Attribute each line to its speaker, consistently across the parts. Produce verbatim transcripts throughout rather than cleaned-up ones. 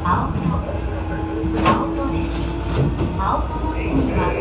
Speaker 1: 青戸、青戸です。青戸の次は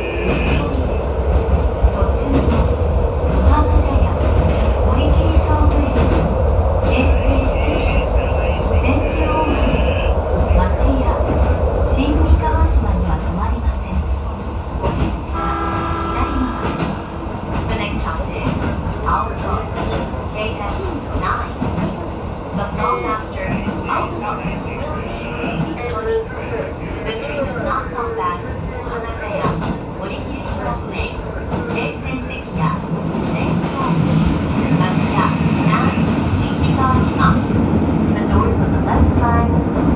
Speaker 1: 途中の小浜茶屋、堀切勝負駅、京成線、千住大橋、町屋、新三河島には止まりません。お出口は左側です。The next stop is Aoto, gate nine. The stop after Aoto will be Ikori. The train does not stop at Ohanacha-ya, Orikiri Shokuei, Keisen Sekiya, Senju Omichi, Machiya, and Shinmikawashima. The doors on the left side.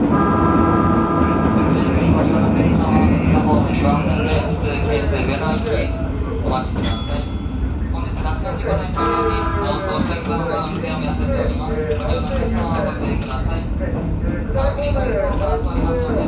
Speaker 2: お待ちください。本日脱線事故の影響に青戸線側は運転を見合わせております。ご乗車はご注意ください。早くにご利用いただいておりますので